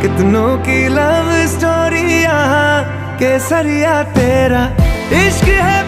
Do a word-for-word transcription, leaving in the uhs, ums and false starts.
कितनों की love story यहाँ केसरिया तेरा इश्क है